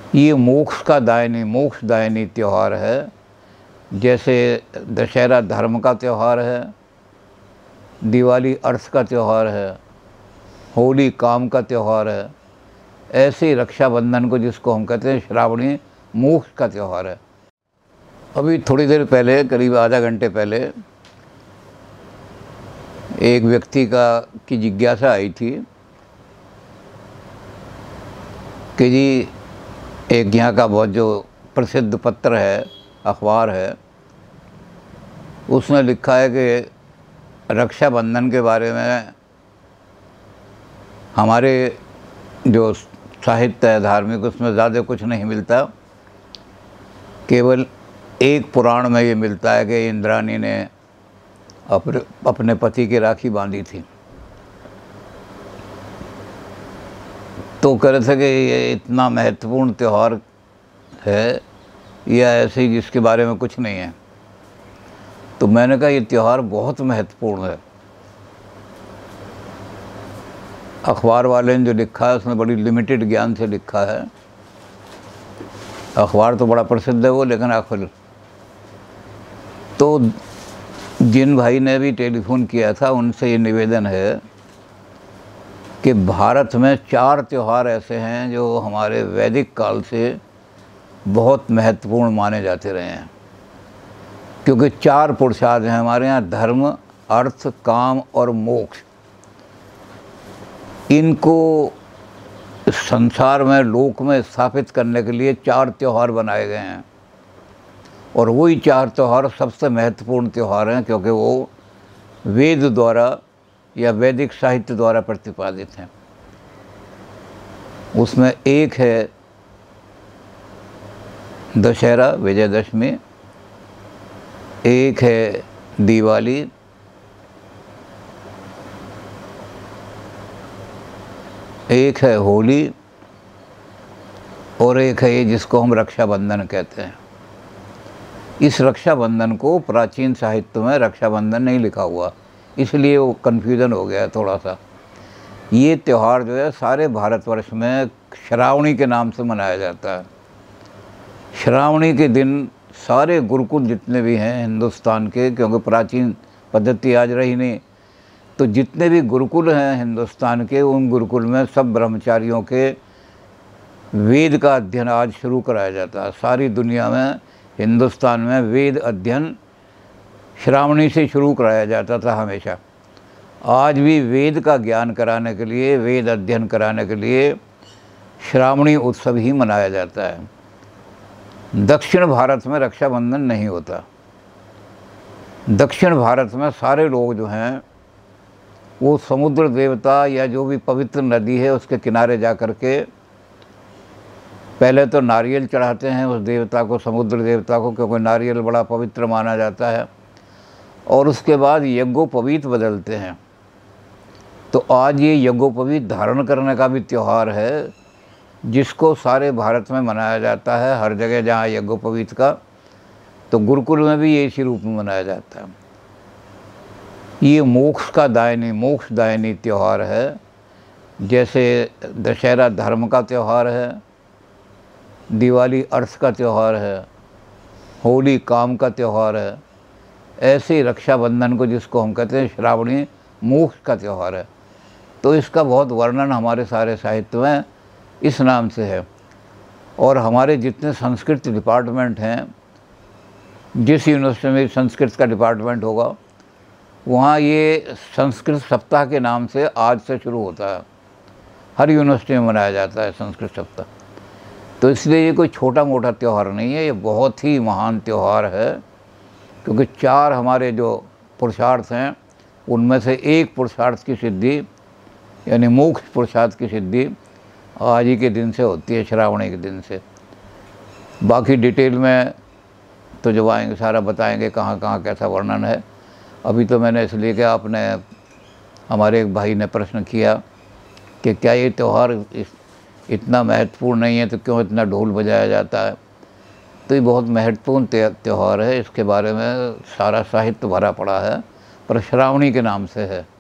ये मोक्षदायिनी त्यौहार है। जैसे दशहरा धर्म का त्यौहार है, दिवाली अर्थ का त्यौहार है, होली काम का त्यौहार है, ऐसे ही रक्षाबंधन को, जिसको हम कहते हैं श्रावणी, मोक्ष का त्यौहार है। अभी थोड़ी देर पहले, करीब आधा घंटे पहले, एक व्यक्ति की जिज्ञासा आई थी कि जी एक यहाँ का बहुत जो प्रसिद्ध पत्र है, अखबार है, उसने लिखा है कि रक्षाबंधन के बारे में हमारे जो साहित्य है धार्मिक, उसमें ज़्यादा कुछ नहीं मिलता। केवल एक पुराण में ये मिलता है कि इंद्राणी ने अपने पति की राखी बांधी थी। तो कह रहे थे कि ये इतना महत्वपूर्ण त्यौहार है या ऐसे ही जिसके बारे में कुछ नहीं है। तो मैंने कहा ये त्यौहार बहुत महत्वपूर्ण है। अखबार वाले ने जो लिखा है उसने बड़ी लिमिटेड ज्ञान से लिखा है। अखबार तो बड़ा प्रसिद्ध है वो, लेकिन आखिर तो जिन भाई ने भी टेलीफोन किया था उनसे ये निवेदन है कि भारत में 4 त्यौहार ऐसे हैं जो हमारे वैदिक काल से बहुत महत्वपूर्ण माने जाते रहे हैं। क्योंकि 4 पुरुषार्थ हैं हमारे यहाँ, धर्म, अर्थ, काम और मोक्ष। इनको संसार में, लोक में स्थापित करने के लिए 4 त्यौहार बनाए गए हैं। और वही 4 त्यौहार सबसे महत्वपूर्ण त्यौहार हैं, क्योंकि वो वेद द्वारा या वैदिक साहित्य द्वारा प्रतिपादित हैं। उसमें एक है दशहरा, विजयदशमी, एक है दिवाली, एक है होली, और एक है ये जिसको हम रक्षाबंधन कहते हैं। इस रक्षाबंधन को प्राचीन साहित्य में रक्षाबंधन नहीं लिखा हुआ, इसलिए वो कन्फ्यूज़न हो गया है थोड़ा सा। ये त्यौहार जो है सारे भारतवर्ष में श्रावणी के नाम से मनाया जाता है। श्रावणी के दिन सारे गुरुकुल जितने भी हैं हिंदुस्तान के, क्योंकि प्राचीन पद्धति आज रही नहीं, तो जितने भी गुरुकुल हैं हिंदुस्तान के, उन गुरुकुल में सब ब्रह्मचारियों के वेद का अध्ययन आज शुरू कराया जाता है। सारी दुनिया में, हिंदुस्तान में वेद अध्ययन श्रावणी से शुरू कराया जाता था हमेशा। आज भी वेद का ज्ञान कराने के लिए, वेद अध्ययन कराने के लिए श्रावणी उत्सव ही मनाया जाता है। दक्षिण भारत में रक्षाबंधन नहीं होता। दक्षिण भारत में सारे लोग जो हैं वो समुद्र देवता या जो भी पवित्र नदी है उसके किनारे जा कर के पहले तो नारियल चढ़ाते हैं उस देवता को, समुद्र देवता को, क्योंकि नारियल बड़ा पवित्र माना जाता है। और उसके बाद यज्ञोपवीत बदलते हैं। तो आज ये यज्ञोपवीत धारण करने का भी त्यौहार है, जिसको सारे भारत में मनाया जाता है। हर जगह जहाँ यज्ञोपवीत का, तो गुरुकुल में भी ये इसी रूप में मनाया जाता है। ये मोक्षदायिनी त्यौहार है। जैसे दशहरा धर्म का त्यौहार है, दिवाली अर्थ का त्यौहार है, होली काम का त्यौहार है, ऐसे ही रक्षाबंधन को, जिसको हम कहते हैं श्रावणी, मोक्ष का त्यौहार है। तो इसका बहुत वर्णन हमारे सारे साहित्य में इस नाम से है। और हमारे जितने संस्कृत डिपार्टमेंट हैं, जिस यूनिवर्सिटी में संस्कृत का डिपार्टमेंट होगा, वहाँ ये संस्कृत सप्ताह के नाम से आज से शुरू होता है। हर यूनिवर्सिटी में मनाया जाता है संस्कृत सप्ताह। तो इसलिए ये कोई छोटा मोटा त्यौहार नहीं है, ये बहुत ही महान त्यौहार है। क्योंकि 4 हमारे जो पुरुषार्थ हैं, उनमें से एक पुरुषार्थ की सिद्धि, यानी मोक्ष पुरुषार्थ की सिद्धि आज ही के दिन से होती है, श्रावणी के दिन से। बाकी डिटेल में तो जब आएंगे सारा बताएंगे कहाँ कहाँ कैसा वर्णन है। अभी तो मैंने इसलिए कि आपने, हमारे एक भाई ने प्रश्न किया कि क्या ये त्यौहार इतना महत्वपूर्ण नहीं है तो क्यों इतना ढोल बजाया जाता है। तो ये बहुत महत्वपूर्ण त्यौहार है, इसके बारे में सारा साहित्य भरा पड़ा है, पर श्रावणी के नाम से है।